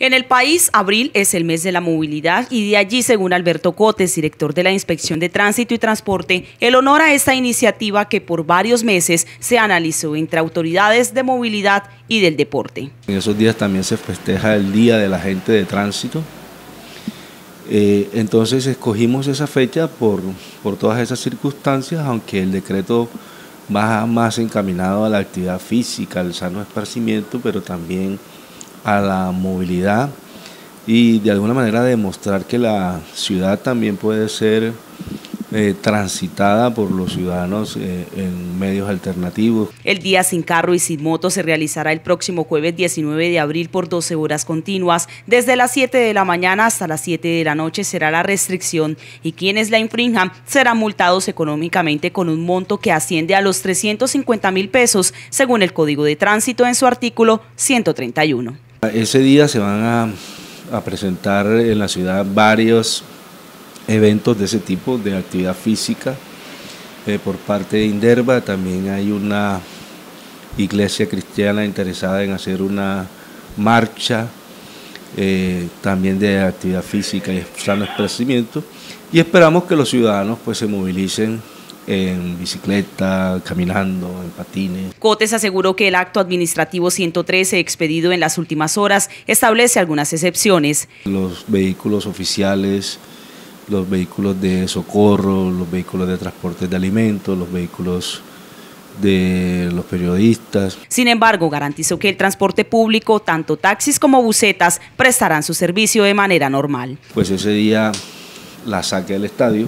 En el país, abril es el mes de la movilidad y de allí, según Alberto Cotes, director de la Inspección de Tránsito y Transporte, el honor a esta iniciativa que por varios meses se analizó entre autoridades de movilidad y del deporte. En esos días también se festeja el Día del Agente de Tránsito. Entonces escogimos esa fecha por todas esas circunstancias, aunque el decreto va más encaminado a la actividad física, al sano esparcimiento, pero también a la movilidad y de alguna manera demostrar que la ciudad también puede ser transitada por los ciudadanos en medios alternativos. El día sin carro y sin moto se realizará el próximo jueves 19 de abril por 12 horas continuas. Desde las 7 de la mañana hasta las 7 de la noche será la restricción y quienes la infrinjan serán multados económicamente con un monto que asciende a los 350.000 pesos, según el Código de Tránsito en su artículo 131. Ese día se van a presentar en la ciudad varios eventos de ese tipo, de actividad física, por parte de Inderva. También hay una iglesia cristiana interesada en hacer una marcha, también de actividad física y sano esparcimiento, y esperamos que los ciudadanos pues se movilicen en bicicleta, caminando, en patines. Cotes aseguró que el acto administrativo 113 expedido en las últimas horas establece algunas excepciones. Los vehículos oficiales, los vehículos de socorro, los vehículos de transporte de alimentos, los vehículos de los periodistas. Sin embargo, garantizó que el transporte público, tanto taxis como busetas, prestarán su servicio de manera normal. Pues ese día la saque del estadio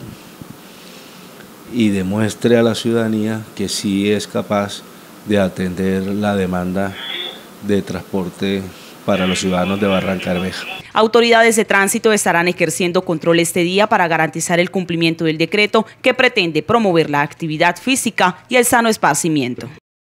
y demuestre a la ciudadanía que sí es capaz de atender la demanda de transporte para los ciudadanos de Barrancabermeja. Autoridades de tránsito estarán ejerciendo control este día para garantizar el cumplimiento del decreto que pretende promover la actividad física y el sano esparcimiento.